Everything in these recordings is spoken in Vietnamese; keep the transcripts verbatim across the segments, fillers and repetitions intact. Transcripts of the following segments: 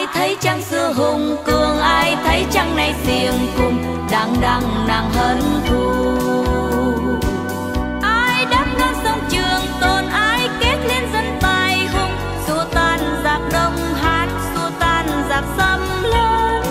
thấy chăng xưa hùng cường, ai thấy chăng nay xiềng cùng đang đang nàng hân thù. Ai đắp non sông Trường Tồn, ai kết liên dân tài hùng, xua tan giặc Đông Hán, xua tan giặc xâm lấn.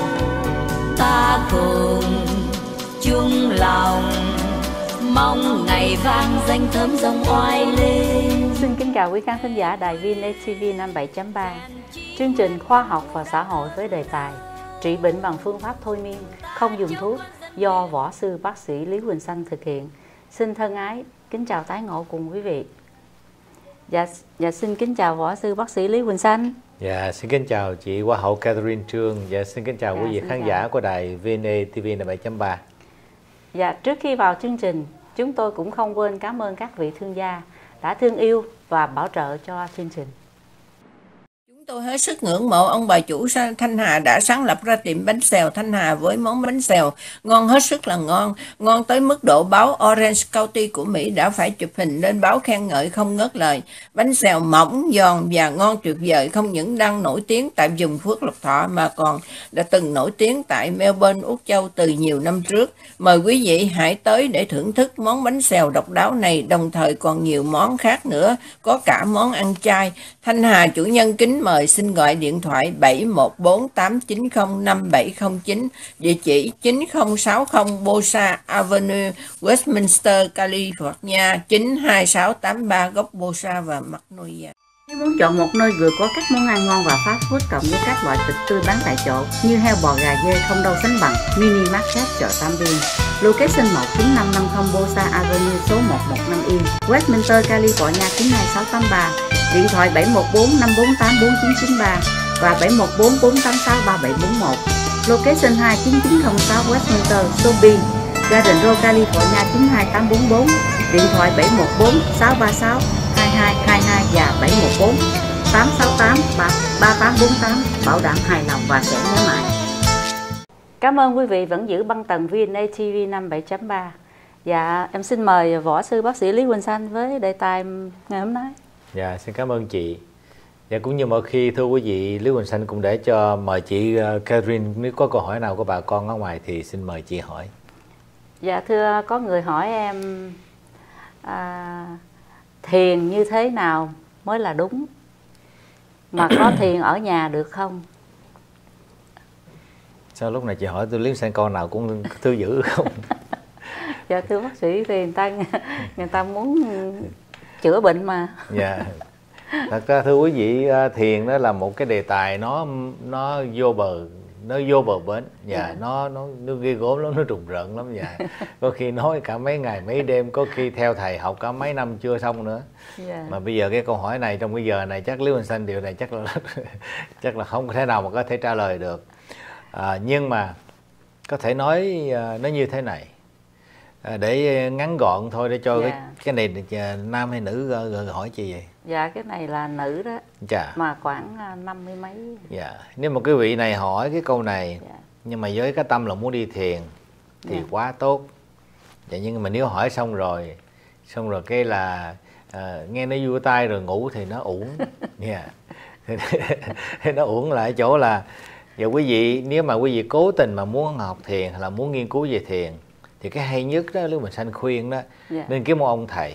Ta cùng chung lòng mong ngày vang danh thơm dòng oai lên. Xin kính chào quý khán thính giả đài vê en a tê vê năm bảy chấm ba. Chương trình khoa học và xã hội với đề tài trị bệnh bằng phương pháp thôi miên, không dùng thuốc, do võ sư bác sĩ Lý Quỳnh Xanh thực hiện. Xin thân ái kính chào tái ngộ cùng quý vị. Dạ, dạ xin kính chào võ sư bác sĩ Lý Quỳnh Xanh. Dạ, xin kính chào chị Hoa hậu Catherine Trương. Dạ, xin kính chào dạ, quý vị khán chào. giả của đài vê en a tê vê năm bảy chấm ba. Dạ, trước khi vào chương trình, chúng tôi cũng không quên cảm ơn các vị thương gia đã thương yêu và bảo trợ cho chương trình. Chúng tôi hết sức ngưỡng mộ ông bà chủ Thanh Hà đã sáng lập ra tiệm bánh xèo Thanh Hà với món bánh xèo ngon hết sức là ngon, ngon tới mức độ báo Orange County của Mỹ đã phải chụp hình lên báo khen ngợi không ngớt lời. Bánh xèo mỏng, giòn và ngon tuyệt vời, không những đang nổi tiếng tại vùng Phước Lộc Thọ mà còn đã từng nổi tiếng tại Melbourne, Úc Châu từ nhiều năm trước. Mời quý vị hãy tới để thưởng thức món bánh xèo độc đáo này, đồng thời còn nhiều món khác nữa, có cả món ăn chay. Thanh Hà chủ nhân kính mời xin gọi điện thoại bảy một bốn tám chín không năm bảy không chín, địa chỉ chín không sáu không Bosa Avenue, Westminster, California chín hai sáu tám ba, góc Bosa và Magnolia. Nếu muốn chọn một nơi vừa có các món ăn ngon và fast food cộng với các loại thịt tươi bán tại chỗ như heo bò gà dê không đâu sánh bằng, Mini Market chợ Tam Biên, location một chín năm năm không Bosa Avenue, số một một năm Yên, Westminster, California chín hai sáu tám ba, điện thoại bảy một bốn năm bốn tám bốn chín chín ba và bảy một bốn bốn tám sáu ba bảy bốn một, location hai chín chín không sáu Westminster, số B, Garden Road, California chín hai tám bốn bốn, điện thoại bảy một bốn sáu ba sáu hai hai hai hai và bảy một bốn tám sáu tám ba tám bốn tám, bảo đảm hài lòng và sẽ nhớ mãi. Cảm ơn quý vị vẫn giữ băng tần vê en a tê vê năm bảy chấm ba. Dạ, em xin mời võ sư bác sĩ Lý Quỳnh Xanh với đề tài ngày hôm nay. Dạ, xin cảm ơn chị. Dạ, cũng như mọi khi thưa quý vị, Lý Quỳnh Xanh cũng để cho mời chị Catherine, nếu có câu hỏi nào của bà con ở ngoài thì xin mời chị hỏi. Dạ thưa, có người hỏi em à, thiền như thế nào mới là đúng, mà có thiền ở nhà được không? Sao lúc này chị hỏi tôi Lý Xanh câu nào cũng thư dữ không? Dạ thưa bác sĩ, thì người ta người ta muốn chữa bệnh mà. Dạ. Thật ra thưa quý vị, thiền đó là một cái đề tài nó nó vô bờ, nó vô bờ bến. Dạ, yeah. nó nó nó ghê gớm lắm, nó trùng rợn lắm. Dạ. Có khi nói cả mấy ngày mấy đêm, có khi theo thầy học cả mấy năm chưa xong nữa. Yeah. Mà bây giờ cái câu hỏi này trong cái giờ này chắc Lý Quỳnh Xanh điều này chắc là chắc là không thể nào mà có thể trả lời được. À, nhưng mà có thể nói nó như thế này. À, để ngắn gọn thôi để cho dạ. cái, cái này nam hay nữ hỏi chị vậy? Dạ cái này là nữ đó. Dạ. Mà khoảng năm mươi mấy. Dạ. Nếu mà quý vị này hỏi cái câu này dạ. nhưng mà với cái tâm là muốn đi thiền thì dạ. quá tốt. Dạ, nhưng mà nếu hỏi xong rồi xong rồi cái là à, nghe nó vui tai rồi ngủ thì nó uổng. Dạ. Thì nó uổng lại chỗ là giờ quý vị nếu mà quý vị cố tình mà muốn học thiền hay là muốn nghiên cứu về thiền thì cái hay nhất đó, nếu mình Xanh khuyên đó yeah. nên kiếm một ông thầy,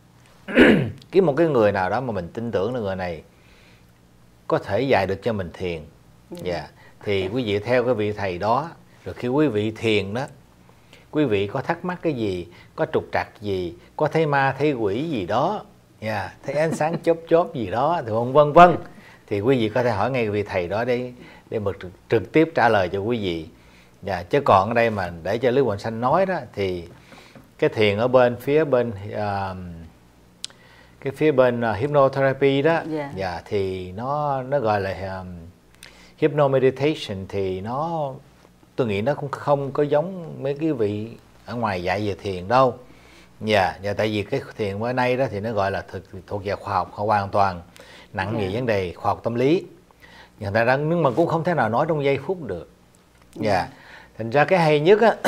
kiếm một cái người nào đó mà mình tin tưởng là người này có thể dạy được cho mình thiền. Yeah. Yeah. Thì yeah. quý vị theo cái vị thầy đó, rồi khi quý vị thiền đó, quý vị có thắc mắc cái gì, có trục trặc gì, có thấy ma thấy quỷ gì đó, yeah. thấy ánh sáng chớp chớp gì đó, thì vân vân vân, thì quý vị có thể hỏi ngay vị thầy đó để để mà trực, trực tiếp trả lời cho quý vị. Dạ, chứ còn ở đây mà để cho Lý Quỳnh Xanh nói đó thì cái thiền ở bên phía bên uh, cái phía bên uh, hypnotherapy đó, yeah. dạ thì nó nó gọi là um, hypnomeditation, thì nó tôi nghĩ nó cũng không có giống mấy cái vị ở ngoài dạy về thiền đâu. Dạ, dạ tại vì cái thiền bữa nay đó thì nó gọi là thực, thuộc về khoa học hoàn toàn nặng về yeah. vấn đề khoa học tâm lý. Nhưng ta đang nhưng mà cũng không thể nào nói trong giây phút được. Dạ. Yeah. Thành ra cái hay nhất á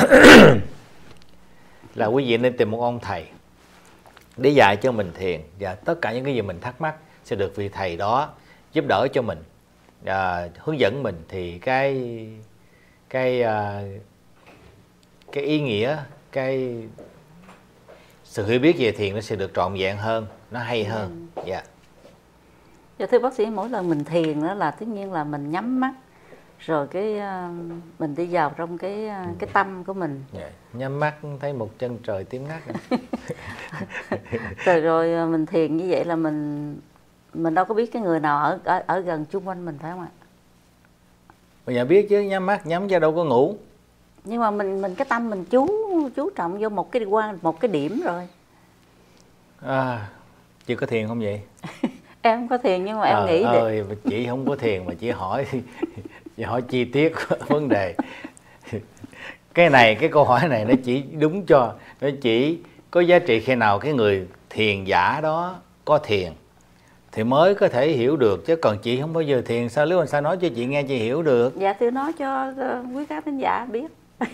là quý vị nên tìm một ông thầy để dạy cho mình thiền, và tất cả những cái gì mình thắc mắc sẽ được vị thầy đó giúp đỡ cho mình. à, hướng dẫn mình thì cái cái à, cái ý nghĩa, cái sự hiểu biết về thiền nó sẽ được trọn vẹn hơn, nó hay hơn. Dạ. Yeah. Dạ thưa bác sĩ, mỗi lần mình thiền đó là tất nhiên là mình nhắm mắt rồi cái uh, mình đi vào trong cái uh, cái tâm của mình. Yeah. Nhắm mắt thấy một chân trời tím ngắt. Rồi rồi mình thiền như vậy là mình mình đâu có biết cái người nào ở ở, ở gần chung quanh mình, phải không ạ? Bây giờ biết chứ, nhắm mắt nhắm cho đâu có ngủ. Nhưng mà mình mình cái tâm mình chú chú trọng vô một cái quan một cái điểm rồi. À, chị có thiền không vậy? Em không có thiền nhưng mà em Trời nghĩ ơi, để... chị không có thiền mà chị hỏi chị hỏi chi tiết vấn đề. Cái này, cái câu hỏi này nó chỉ đúng cho, nó chỉ có giá trị khi nào cái người thiền giả đó có thiền thì mới có thể hiểu được, chứ còn chị không bao giờ thiền, sao Lý Hoàng Sa nói cho chị nghe chị hiểu được? Dạ thưa nói cho quý khán thính giả biết.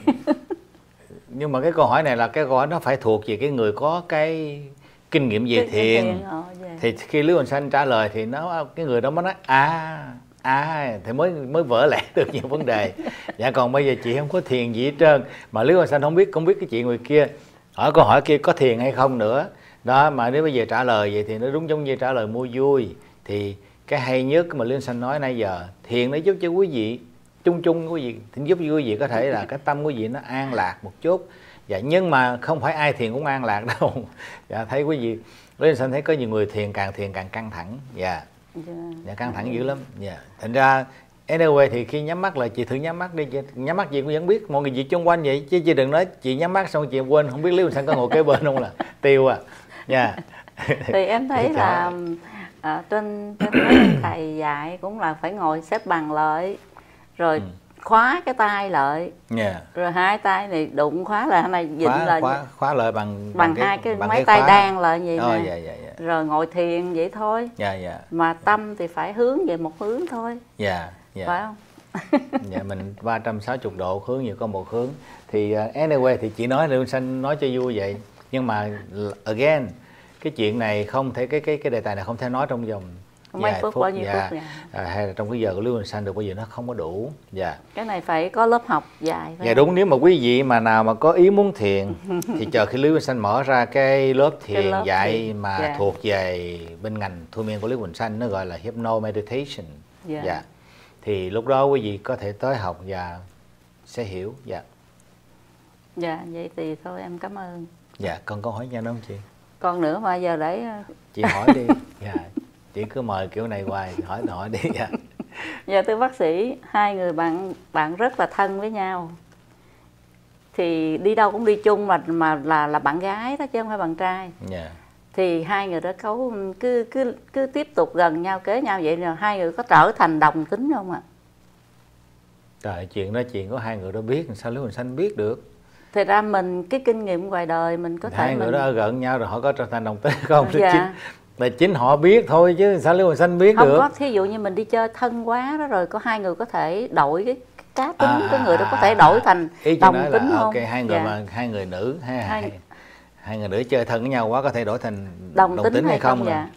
Nhưng mà cái câu hỏi này là cái câu hỏi nó phải thuộc về cái người có cái kinh nghiệm về thiền. thiền ờ, yeah. Thì khi Lý Hoàng Sa trả lời thì nó cái người đó mới nói à à thì mới mới vỡ lẽ được nhiều vấn đề. Dạ còn bây giờ chị không có thiền gì hết trơn, mà Lý Hoàng Sa không biết không biết cái chuyện người kia hỏi câu hỏi kia có thiền hay không nữa đó, mà nếu bây giờ trả lời vậy thì nó đúng giống như trả lời mua vui. Thì cái hay nhất mà Lý Hoàng Sa nói nãy giờ, thiền nó giúp cho quý vị chung chung quý vị thì giúp cho quý vị có thể là cái tâm quý vị nó an lạc một chút. Dạ, nhưng mà không phải ai thiền cũng an lạc đâu. Dạ, thấy quý vị Lý Hoàng Sa thấy có nhiều người thiền càng thiền càng căng thẳng. Dạ, dạ căng thẳng dữ lắm. Dạ, thành ra anyway thì khi nhắm mắt là chị thử nhắm mắt đi, chị, nhắm mắt chị cũng vẫn biết mọi người gì chung quanh vậy, chứ chị đừng nói chị nhắm mắt xong chị quên không biết Lý Hoàng Sa có ngồi kế bên không là tiêu à. Dạ. Thì em thấy là à, trên trên mấy thầy dạy cũng là phải ngồi xếp bằng lại rồi ừ. khóa cái tay lại, yeah. rồi hai tay này đụng khóa lại, này dịnh khóa, lại khóa, khóa lại bằng bằng, bằng cái, hai cái bằng mấy cái tay đan lại vậy oh, nè, dạ, dạ, dạ. rồi ngồi thiền vậy thôi, dạ, dạ. mà tâm thì phải hướng về một hướng thôi, dạ, dạ. phải không? Dạ, mình ba trăm sáu mươi độ hướng nhiều có một hướng. Thì uh, anyway thì chị nói Lý Hoàng Sa nói cho vui vậy, nhưng mà again cái chuyện này không thể cái cái cái đề tài này không thể nói trong vòng mấy phút, bao nhiêu dạ. phút à, hay là trong cái giờ của Lý Hoàng Sa được, bao giờ nó không có đủ. Dạ. Cái này phải có lớp học dài. Dạ đúng, nếu mà quý vị mà nào mà có ý muốn thiền thì chờ khi Lý Hoàng Sa mở ra cái lớp thiền cái lớp dạy thiền. mà dạ. thuộc về bên ngành thôi miên của Lý Hoàng Sa, nó gọi là Hypno Meditation. Dạ. Dạ. Thì lúc đó quý vị có thể tới học và sẽ hiểu. Dạ. Dạ, vậy thì thôi em cảm ơn. Dạ, còn câu hỏi nha đúng không chị? Còn nữa mà giờ để chị hỏi đi. Dạ. Chị cứ mời kiểu này hoài, hỏi hỏi đi. Dạ. Dạ thưa bác sĩ, hai người bạn bạn rất là thân với nhau, thì đi đâu cũng đi chung mà mà là là bạn gái đó chứ không phải bạn trai. Dạ. Thì hai người đó cấu cứ cứ cứ tiếp tục gần nhau kế nhau vậy, rồi hai người có trở thành đồng tính không ạ? Trời, chuyện đó chuyện có hai người đó biết, sao Lý Hoàng Sa biết được? Thì ra mình cái kinh nghiệm ngoài đời mình có thể hai người mình... đó ở gần nhau rồi họ có trở thành đồng tính không? Dạ. Chính, là chính họ biết thôi chứ sao Lý Hoàng Sa biết không được? Không có, thí dụ như mình đi chơi thân quá đó rồi có hai người có thể đổi cái cá tính, à, cái người đó à, có thể đổi thành ý đồng nói tính là, không? Ok, hai người dạ. mà hai người nữ hai, hai, hai, hai người nữ chơi thân với nhau quá có thể đổi thành đồng, đồng tính, tính hay không? không dạ.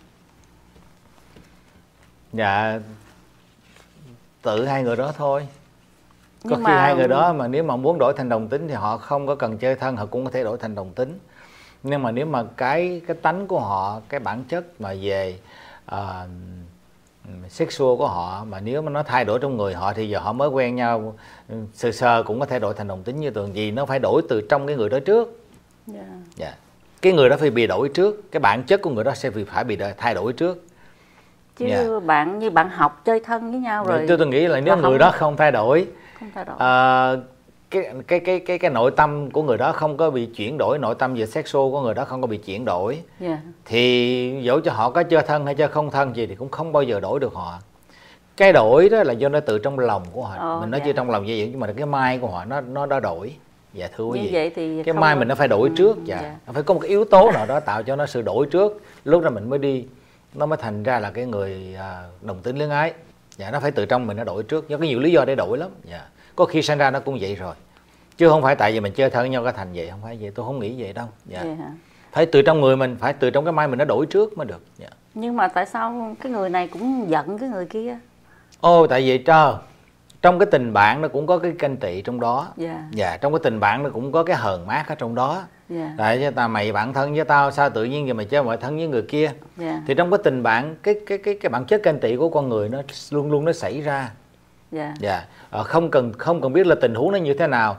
Dạ, tự hai người đó thôi. Có Nhưng khi mà... hai người đó mà nếu mà muốn đổi thành đồng tính thì họ không có cần chơi thân, họ cũng có thể đổi thành đồng tính. Nhưng mà nếu mà cái cái tánh của họ, cái bản chất mà về uh, sexual của họ mà nếu mà nó thay đổi trong người họ thì giờ họ mới quen nhau sơ sơ cũng có thể đổi thành đồng tính như thường, gì nó phải đổi từ trong cái người đó trước. Yeah. Yeah. Cái người đó phải bị đổi trước, cái bản chất của người đó sẽ phải bị thay đổi trước. Chứ yeah. bạn như bạn học chơi thân với nhau rồi. Tôi tôi nghĩ là nếu người không... đó không thay đổi, không thay đổi. Uh, cái cái cái cái cái nội tâm của người đó không có bị chuyển đổi, nội tâm về sexual của người đó không có bị chuyển đổi, yeah. thì dẫu cho họ có chơi thân hay chơi không thân gì thì cũng không bao giờ đổi được họ. Cái đổi đó là do nó từ trong lòng của họ. Oh, mình nói yeah. chưa trong lòng vậy nhưng mà cái mind của họ nó nó đã đổi. Dạ thưa quý vị. Vậy thì cái mind mình nó phải đổi ừ, trước. Dạ. Yeah. Nó phải có một cái yếu tố nào đó tạo cho nó sự đổi trước. Lúc đó mình mới đi, nó mới thành ra là cái người đồng tính luyến ái. Dạ, nó phải từ trong mình nó đổi trước. Do có nhiều lý do để đổi lắm. Dạ. Có khi sinh ra nó cũng vậy rồi, chứ không phải tại vì mình chơi thân với nhau cái thành vậy, không phải vậy, tôi không nghĩ vậy đâu. Dạ. Vậy hả? Phải từ trong người mình, phải từ trong cái mind mình nó đổi trước mới được. Dạ. Nhưng mà tại sao cái người này cũng giận cái người kia? Ô, tại vì trơ trong cái tình bạn nó cũng có cái ganh tị trong đó. Yeah. Dạ, trong cái tình bạn nó cũng có cái hờn mát ở trong đó. Yeah. Tại cho ta mày bạn thân với tao, sao tự nhiên giờ mày chơi mọi thân với người kia. Yeah. Thì trong cái tình bạn, cái cái cái cái bản chất ganh tị của con người nó luôn luôn nó xảy ra. Yeah. Dạ, à, không cần không cần biết là tình huống nó như thế nào.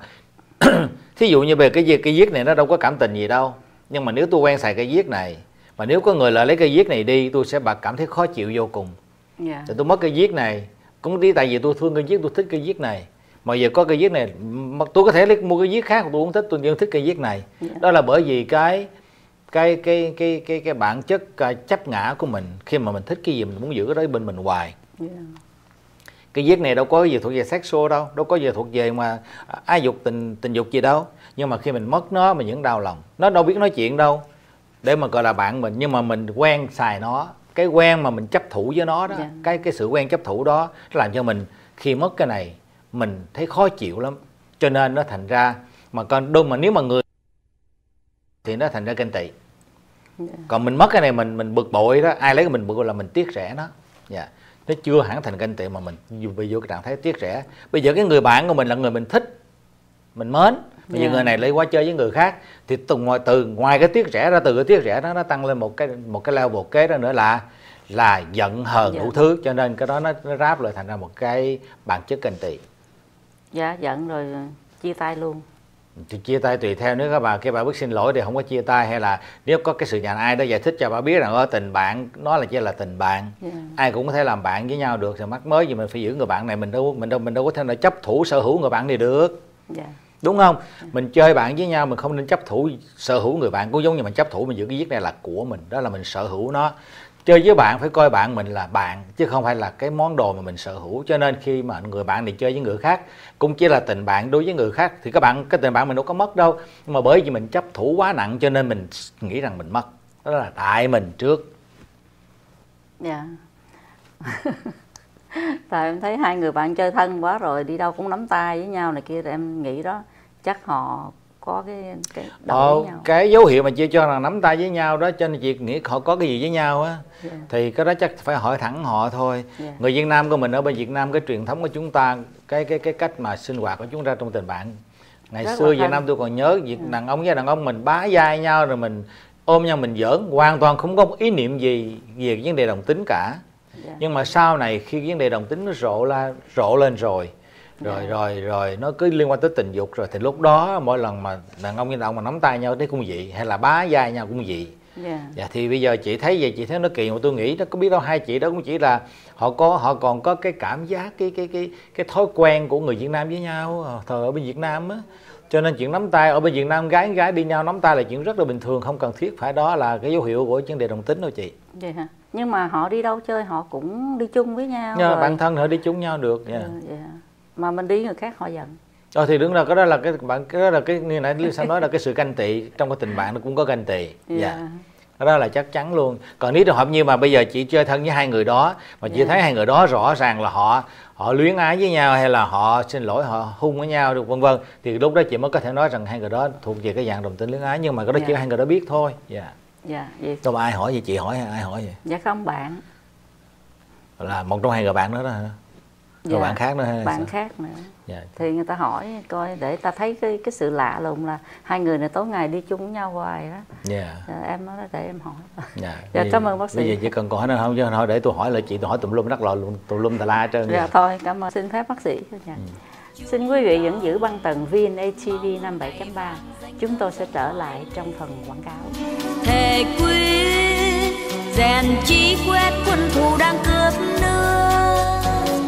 Thí dụ như về cái cái viết này nó đâu có cảm tình gì đâu, nhưng mà nếu tôi quen xài cây viết này, mà nếu có người lại lấy cây viết này đi, tôi sẽ cảm thấy khó chịu vô cùng. Yeah. Thì tôi mất cây viết này cũng đi, tại vì tôi thương cây viết, tôi thích cây viết này. Mà giờ có cây viết này, tôi có thể lấy mua cây viết khác, tôi không thích, tôi không thích cây viết này. Yeah. Đó là bởi vì cái cái cái cái cái cái bản chất chấp ngã của mình, khi mà mình thích cái gì mình muốn giữ cái đó bên mình hoài. Yeah. Cái viết này đâu có gì thuộc về sexual đâu, đâu có gì thuộc về mà ái dục tình tình dục gì đâu. Nhưng mà khi mình mất nó mình vẫn đau lòng. Nó đâu biết nói chuyện đâu để mà gọi là bạn mình, nhưng mà mình quen xài nó. Cái quen mà mình chấp thủ với nó đó, yeah. cái cái sự quen chấp thủ đó nó làm cho mình khi mất cái này mình thấy khó chịu lắm. Cho nên nó thành ra mà còn đôi mà nếu mà người thì nó thành ra ganh tị. Yeah. Còn mình mất cái này mình mình bực bội đó, ai lấy cái mình bực là mình tiếc rẻ nó. Dạ. Yeah. Nó chưa hẳn thành ganh tị mà mình bị vô cái trạng thái tiếc rẻ. Bây giờ cái người bạn của mình là người mình thích, mình mến. Bây yeah. giờ người này lấy qua chơi với người khác thì từ ngoài từ ngoài cái tiếc rẻ ra, từ cái tiếc rẻ đó nó tăng lên một cái một cái level kế đó nữa là là giận hờn đủ yeah. thứ, cho nên cái đó nó, nó ráp lại thành ra một cái bản chất ganh tị. Dạ, giận rồi chia tay luôn. Thì chia tay tùy theo, nếu các bà cái bà biết xin lỗi thì không có chia tay, hay là nếu có cái sự nhận ai đó giải thích cho bà biết rằng ở tình bạn nó là chỉ là tình bạn. Yeah. Ai cũng có thể làm bạn với nhau được, rồi mắc mới gì mình phải giữ người bạn này, mình đâu mình đâu mình đâu có thể là chấp thủ sở hữu người bạn này được. Yeah. Đúng không? Yeah. Mình chơi bạn với nhau mình không nên chấp thủ sở hữu người bạn, cũng giống như mình chấp thủ mình giữ cái viết này là của mình, đó là mình sở hữu nó. Chơi với bạn phải coi bạn mình là bạn chứ không phải là cái món đồ mà mình sở hữu. Cho nên khi mà người bạn này chơi với người khác cũng chỉ là tình bạn đối với người khác, thì các bạn cái tình bạn mình đâu có mất đâu, nhưng mà bởi vì mình chấp thủ quá nặng cho nên mình nghĩ rằng mình mất. Đó là tại mình trước. Dạ. Yeah. Tại em thấy hai người bạn chơi thân quá rồi, đi đâu cũng nắm tay với nhau này kia, rồi em nghĩ đó chắc họ có cái cái ờ, với nhau. Cái dấu hiệu mà chưa cho là nắm tay với nhau đó, cho nên chị nghĩ họ có cái gì với nhau á. Yeah. Thì cái đó chắc phải hỏi thẳng họ thôi. Yeah. Người Việt Nam của mình ở bên Việt Nam, cái truyền thống của chúng ta, cái cái cái cách mà sinh hoạt của chúng ta trong tình bạn ngày rất xưa Việt Nam tôi còn nhớ, việc yeah. đàn ông với đàn ông mình bá vai nhau rồi mình ôm nhau mình giỡn, hoàn toàn không có ý niệm gì về vấn đề đồng tính cả. Yeah. Nhưng mà sau này khi vấn đề đồng tính nó rộ la rộ lên rồi rồi yeah. rồi rồi nó cứ liên quan tới tình dục rồi, thì lúc đó mỗi lần mà đàn ông với đàn ông mà nắm tay nhau thấy cũng vậy, hay là bá vai nhau cũng vậy. Yeah. Dạ, thì bây giờ chị thấy vậy chị thấy nó kỳ, mà tôi nghĩ nó có biết đâu hai chị đó cũng chỉ là họ có họ còn có cái cảm giác cái cái cái cái thói quen của người Việt Nam với nhau thời ở bên Việt Nam á, cho nên chuyện nắm tay ở bên Việt Nam gái gái đi nhau nắm tay là chuyện rất là bình thường, không cần thiết phải đó là cái dấu hiệu của vấn đề đồng tính đâu chị. Vậy hả? Nhưng mà họ đi đâu chơi họ cũng đi chung với nhau. Nhưng rồi bản thân họ đi chung nhau được. Yeah. Yeah. Mà mình đi người khác họ giận. Ờ thì đúng là cái đó là cái bạn cái đó là cái như nãy Lý Sam nói là cái sự ganh tị, trong cái tình bạn nó cũng có ganh tị. Dạ. Yeah. Yeah. Đó là chắc chắn luôn. Còn nếu trường hợp như mà bây giờ chị chơi thân với hai người đó mà chị yeah. thấy hai người đó rõ ràng là họ họ luyến ái với nhau, hay là họ xin lỗi họ hung với nhau được vân vân, thì lúc đó chị mới có thể nói rằng hai người đó thuộc về cái dạng đồng tính luyến ái, nhưng mà cái đó yeah. chỉ hai người đó biết thôi. Dạ. Yeah. Dạ. Yeah, đâu ai hỏi gì chị hỏi hay ai hỏi vậy? Dạ không, bạn. Là một trong hai người bạn nữa đó hả? Rồi dạ, bạn khác nữa hay bạn sao? Khác nữa. Dạ. Thì người ta hỏi coi để ta thấy cái cái sự lạ lùng là hai người này tối ngày đi chung với nhau hoài đó. Dạ. Dạ, em nói để em hỏi. Dạ. Dạ, cảm ơn bác sĩ. Bây giờ chỉ cần câu hỏi nào không chứ hỏi để tôi hỏi lại chị, tôi hỏi tùm lum đắc lòi tùm lum tà la hết trơn. Dạ vậy. Thôi cảm ơn, xin phép bác sĩ. Dạ. Ừ. Xin quý vị vẫn giữ băng tần vê en a tê vê năm bảy chấm ba. Chúng tôi sẽ trở lại trong phần quảng cáo. Thề quyết rèn chí quét quân thù đang cướp nước.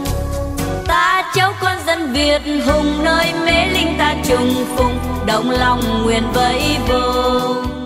Ta cháu con dân Việt hùng nơi mê linh ta trùng phùng, đồng lòng nguyện vẫy vùng.